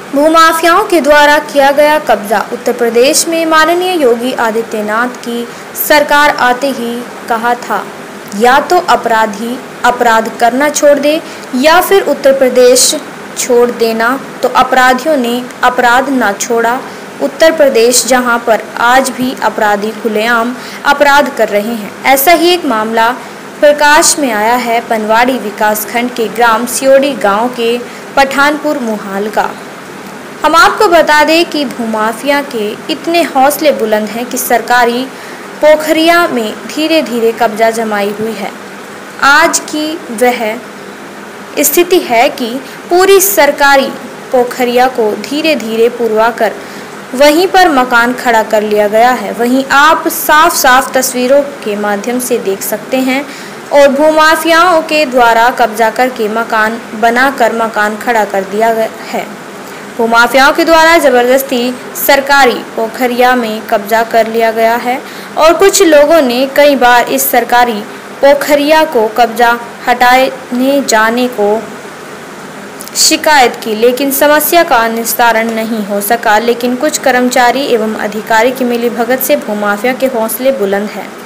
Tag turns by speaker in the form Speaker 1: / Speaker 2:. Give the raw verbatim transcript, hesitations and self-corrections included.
Speaker 1: भूमाफियाओं के द्वारा किया गया कब्जा। उत्तर प्रदेश में माननीय योगी आदित्यनाथ की सरकार आते ही कहा था, या तो अपराधी अपराध करना छोड़ दे या फिर उत्तर प्रदेश छोड़ देना। तो अपराधियों ने अपराध ना छोड़ा। उत्तर प्रदेश जहां पर आज भी अपराधी खुलेआम अपराध कर रहे हैं। ऐसा ही एक मामला प्रकाश में आया है पनवाड़ी विकासखंड के ग्राम सियोड़ी गांव के पठानपुर मुहाल का। हम आपको बता दें कि भूमाफिया के इतने हौसले बुलंद हैं कि सरकारी पोखरिया में धीरे धीरे कब्जा जमाई हुई है। आज की वह स्थिति है कि पूरी सरकारी पोखरिया को धीरे धीरे पुरवा कर वहीं पर मकान खड़ा कर लिया गया है। वहीं आप साफ साफ तस्वीरों के माध्यम से देख सकते हैं और भूमाफियाओं के द्वारा कब्जा करके मकान बनाकर मकान खड़ा कर दिया गया है। भूमाफियाओं के द्वारा जबरदस्ती सरकारी पोखरिया में कब्जा कर लिया गया है और कुछ लोगों ने कई बार इस सरकारी पोखरिया को कब्जा हटाने जाने को शिकायत की, लेकिन समस्या का निस्तारण नहीं हो सका। लेकिन कुछ कर्मचारी एवं अधिकारी की मिलीभगत से भूमाफिया के हौसले बुलंद हैं।